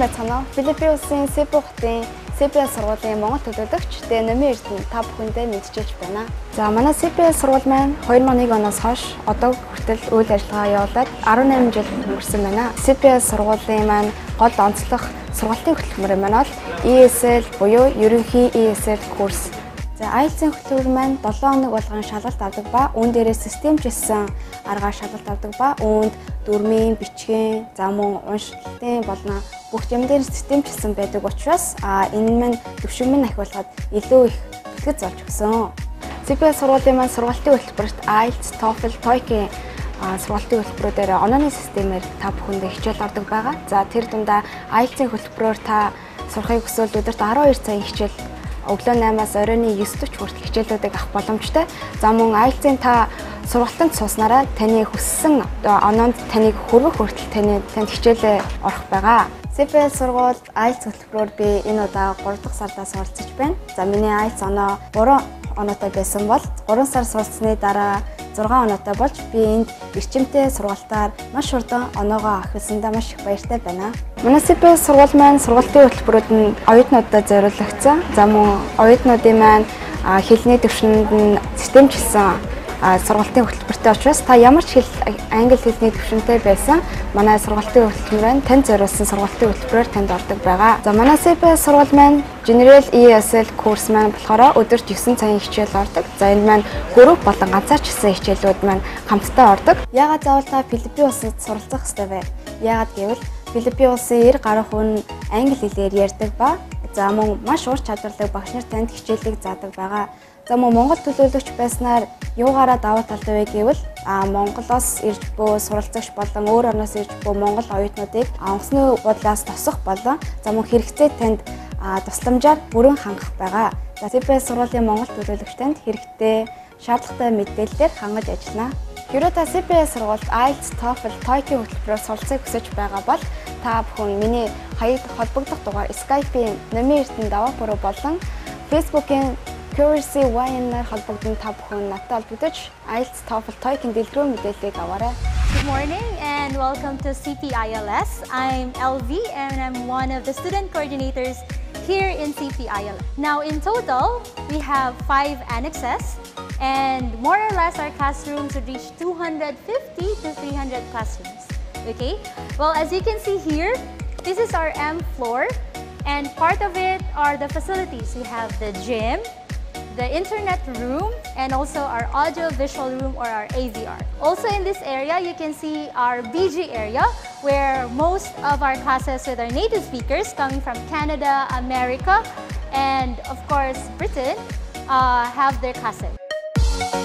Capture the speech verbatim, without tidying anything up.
байцгаана уу? Филиппин улсын Cebu хотын си пи эс сургуулийн Монгол төлөөлөгч Номи Эрдэнэ та бүхэндээ мэдчилж байна. За манай си пи эс сургууль маань хоёр мың нэг оноос хойш одоо хүртэл үйл ажиллагаа явуулаад арван найман жил өнгөрсөн байна. си пи эс сургуулийн маань гол онцлог сургалтын хөтөлбөр маань бол и эс эл буюу ерөнхий и эс эл курс. За айлтсын хөтөлбөр маань долоон хоног болгон шалгалт авдаг ба үүн дээрээ системчилсэн аргаар шалгалт авдаг ба үүнд дүрмийн, бичгийн, за мөн уншилтын болно бүх юм дээр системчилсэн байдаг учраас а энэ маань төвшингийн ахиулахад илүү их бэлтгэж зорж өгсөн. си пи эс сургуулийн маань сургалтын хөтөлбөрт айлтс, TOEFL, TOEIC-ийн сургалтын хөтөлбөрөөр онооны системээр та бүхэндээ хичээл ордог байгаа. За тэр дундаа айлтсын хөтөлбөрөөр та сурахыг хүсвэл өдөрт арван хоёр цагийн хичээл өглөө наймаас оройн девь дэх хүртэл хичээлүүдийг авах боломжтой. За мөн айлтсын та сургалтанд сууснараа таны хүссэн оноонд таныг хүргэх хүртэл таны танд хичээлээ орох байгаа. си пи эс сургууль айлтс хөтөлбөрөөр би энэ удаа гурав дахь сардаас оролцож байна. За миний айлтс оноо гурван оноотой байсан бол гурван сар суралцсны дараа зургаан оноотой болж би энд эрчимтэй сургалтаар маш хурдан оноогоо авахсандаа маш их баяртай байна. Манай си пи эс сургууль маань сургалтын хөтөлбөрүүд нь оюутнуудад зориулагдсан. За мөн оюутнуудын маань хэлний төвшөнд нь системчилсэн сургалтын хөтөлбөртэй учраас та ямар ч хэл англи хэлний төвшөнтэй байсан манай сургалтын хөтөлбөр нь танд зориулсан сургалтын хөтөлбөрөөр танд ордог байгаа. За манай си пи эс сургууль маань General и эс эл курс маань болохоор өдөрт девь цагийн хичээл ордог. За энэ маань групп болон ганцаарчилсан хичээлүүд маань хамтдаа ордог. Яагаад заавал та Филиппин улсад суралцах ёстой вэ? Яагаад гэвэл Филиппин улсын нэр гарах хүн англи хэлээр ярьдаг ба за мөн маш ур чадварлаг багш нар танд хичээлийг заадаг байгаа. За мөн Монгол төлөөлөгч байснаар юугаараа давуу талтай вэ гэвэл а Монголоос ирж буй суралцагч болон өөр орноос ирж буй монгол оюутнуудыг онгоцны бодлоос тосох болон за мөн хэрэгцээ танд тусламжаар бүрэн хангах байгаа. За си пи эс сургуулийн монгол төлөөлөгч танд хэрэгтэй шаардлагатай мэдээллээр хангаж ажиллана. Хэрэв та си пи эс сургуульд айлтс, TOEFL, TOEIC-ийн хөтөлбөрөөр суралцахыг хүсэж байгаа бол та бүхэн миний хоёрд холбогдох дугаар Skype-ийн Номи Эрдэнэ даваа болон Facebook-ийн Curiosity Y-аар холбогдсон та бүхэн надтай холбогдож айлтс, TOEFL, TOEIC-ийн дэлгэрэнгүй мэдээллийг аваарай. Good morning and welcome to C P I L S. I'm L V and I'm one of the student coordinators here in C P I L S. Now in total, we have five annexes and more or less our classrooms would reach two hundred fifty to three hundred classrooms. Okay, well as you can see here, this is our M floor and part of it are the facilities. We have the gym, the internet room, and also our audio visual room or our A V R. Also in this area, you can see our B G area where most of our classes with our native speakers coming from Canada, America, and of course Britain uh, have their classes.